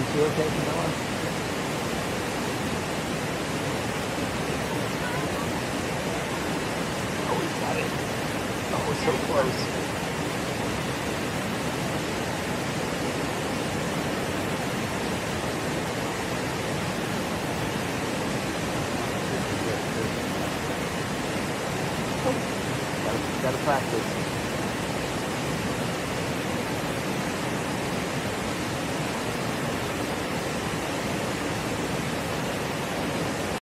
You okay, Camilla? Oh, he got it. Oh, so close. Gotta practice.